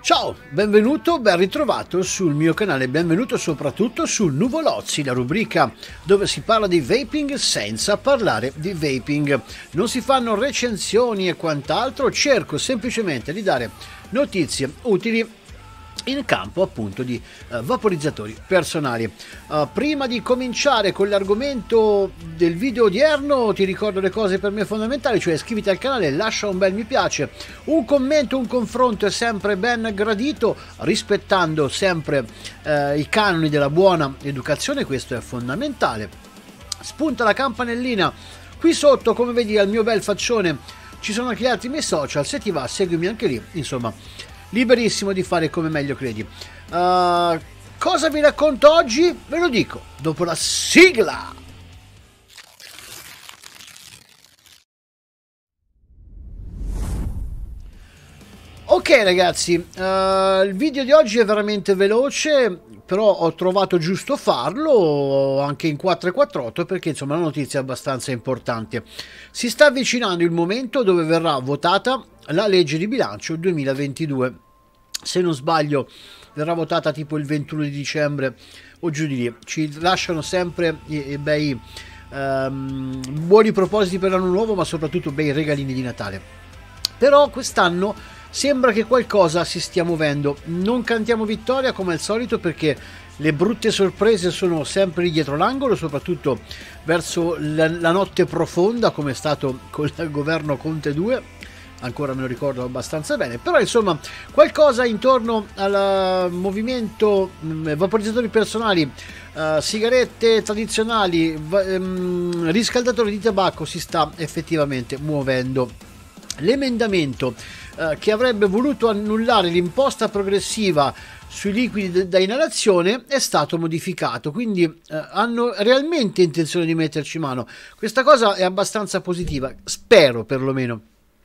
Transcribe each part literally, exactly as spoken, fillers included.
Ciao, benvenuto, ben ritrovato sul mio canale, benvenuto soprattutto su Nuvolozzi, la rubrica dove si parla di vaping senza parlare di vaping. Non si fanno recensioni e quant'altro, cerco semplicemente di dare notizie utili in campo appunto di uh, vaporizzatori personali. Uh, prima di cominciare con l'argomento del video odierno ti ricordo le cose per me fondamentali, cioè iscriviti al canale, lascia un bel mi piace, un commento, un confronto è sempre ben gradito, rispettando sempre uh, i canoni della buona educazione, questo è fondamentale. Spunta la campanellina qui sotto, come vedi al mio bel faccione ci sono anche gli altri miei social, se ti va seguimi anche lì, insomma liberissimo di fare come meglio credi. Uh, cosa vi racconto oggi? Ve lo dico dopo la sigla. Ok ragazzi, uh, il video di oggi è veramente veloce, però ho trovato giusto farlo anche in quattro e quarantotto perché insomma la notizia è abbastanza importante. Si sta avvicinando il momento dove verrà votata la legge di bilancio duemilaventidue. Se non sbaglio verrà votata tipo il ventuno di dicembre o giù di lì. Ci lasciano sempre i, i bei um, buoni propositi per l'anno nuovo, ma soprattutto bei regalini di Natale. Però quest'anno sembra che qualcosa si stia muovendo. Non cantiamo vittoria come al solito perché le brutte sorprese sono sempre lì dietro l'angolo, soprattutto verso la, la notte profonda come è stato con il governo Conte due, ancora me lo ricordo abbastanza bene. Però insomma qualcosa intorno al movimento mh, vaporizzatori personali, uh, sigarette tradizionali, um, riscaldatori di tabacco si sta effettivamente muovendo. L'emendamento uh, che avrebbe voluto annullare l'imposta progressiva sui liquidi da inalazione è stato modificato, quindi uh, hanno realmente intenzione di metterci mano. Questa cosa è abbastanza positiva, spero perlomeno.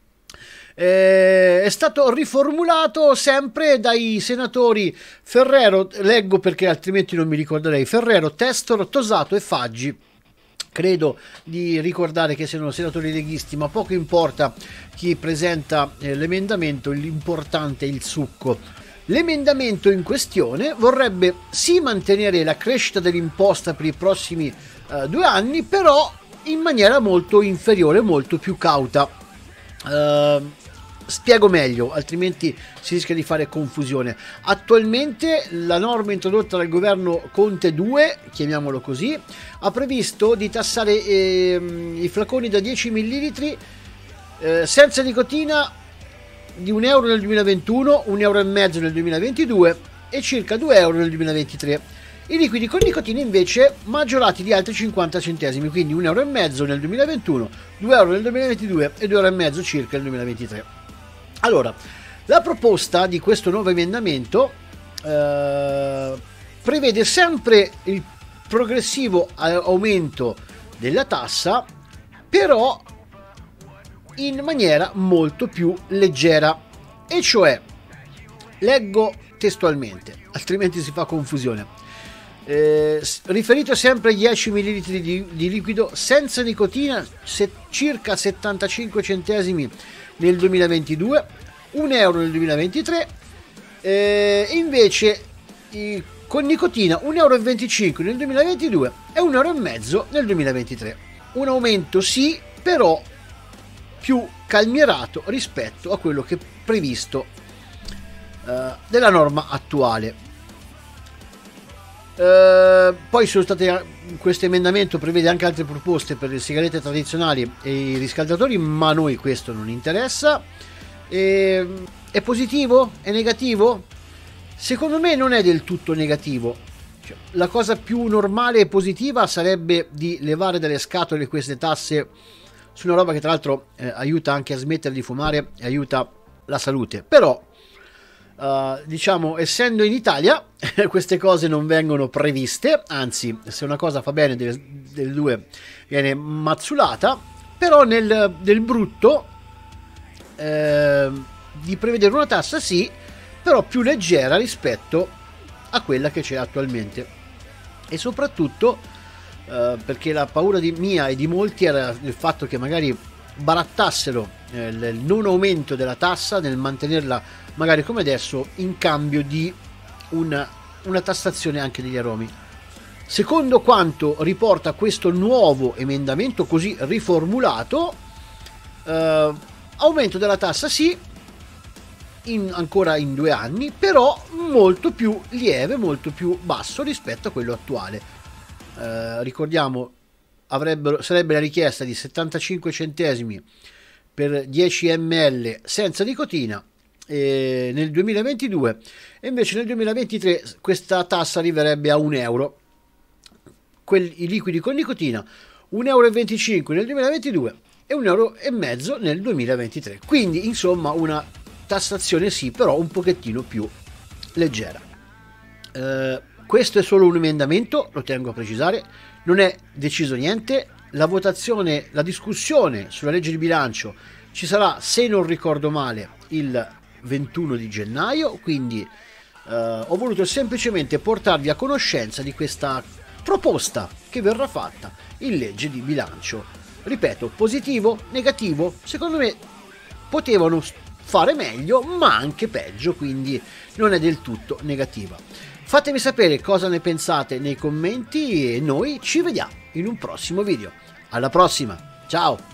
Eh, è stato riformulato sempre dai senatori Ferrero, leggo perché altrimenti non mi ricorderei, Ferrero, Testor, Tosato e Faggi. Credo di ricordare che siano senatori leghisti, ma poco importa chi presenta eh, l'emendamento, l'importante è il succo. L'emendamento in questione vorrebbe sì mantenere la crescita dell'imposta per i prossimi eh, due anni, però in maniera molto inferiore, molto più cauta. Uh, spiego meglio, altrimenti si rischia di fare confusione. Attualmente la norma introdotta dal governo Conte due, chiamiamolo così, ha previsto di tassare eh, i flaconi da dieci millilitri eh, senza nicotina di un euro nel duemilaventuno, un euro e mezzo nel duemilaventidue e circa due euro nel duemilaventitré. I liquidi con nicotina invece maggiorati di altri cinquanta centesimi, quindi un euro e mezzo nel duemilaventuno, due euro nel duemilaventidue e due euro e mezzo circa nel duemilaventitré. Allora, la proposta di questo nuovo emendamento eh, prevede sempre il progressivo aumento della tassa, però in maniera molto più leggera, e cioè, leggo testualmente, altrimenti si fa confusione. Eh, riferito sempre ai dieci millilitri di, di liquido senza nicotina, se, circa settantacinque centesimi nel duemilaventidue, un euro nel duemilaventitré, eh, invece i, con nicotina un euro e venticinque nel duemilaventidue e un euro e mezzo nel duemilaventitré. Un aumento sì, però più calmierato rispetto a quello che è previsto eh, della norma attuale. Uh, poi sono state, questo emendamento prevede anche altre proposte per le sigarette tradizionali e i riscaldatori, ma a noi questo non interessa. E, è positivo? È negativo? Secondo me non è del tutto negativo. Cioè, la cosa più normale e positiva sarebbe di levare dalle scatole queste tasse su una roba che tra l'altro eh, aiuta anche a smettere di fumare e aiuta la salute, però Uh, diciamo, essendo in Italia queste cose non vengono previste, anzi se una cosa fa bene delle, delle due viene mazzulata, però nel, nel brutto eh, di prevedere una tassa sì, però più leggera rispetto a quella che c'è attualmente, e soprattutto eh, perché la paura di mia e di molti era il fatto che magari barattassero eh, il non aumento della tassa, nel mantenerla magari come adesso, in cambio di una, una tassazione anche degli aromi. Secondo quanto riporta questo nuovo emendamento così riformulato, eh, aumento della tassa sì, in, ancora in due anni, però molto più lieve, molto più basso rispetto a quello attuale. Eh, ricordiamo, avrebbero, sarebbe la richiesta di settantacinque centesimi per dieci millilitri senza nicotina eh, nel duemilaventidue, e invece nel duemilaventitré questa tassa arriverebbe a un euro. Quelli, i liquidi con nicotina un euro e venticinque nel duemilaventidue e un euro e mezzo nel duemilaventitré. Quindi insomma una tassazione sì, però un pochettino più leggera. Eh, questo è solo un emendamento, lo tengo a precisare, non è deciso niente. La votazione, la discussione sulla legge di bilancio ci sarà, se non ricordo male, il ventuno di gennaio, quindi eh, ho voluto semplicemente portarvi a conoscenza di questa proposta che verrà fatta in legge di bilancio. Ripeto, positivo, negativo, secondo me potevano fare meglio, ma anche peggio, quindi non è del tutto negativa. Fatemi sapere cosa ne pensate nei commenti e noi ci vediamo in un prossimo video. Alla prossima, ciao!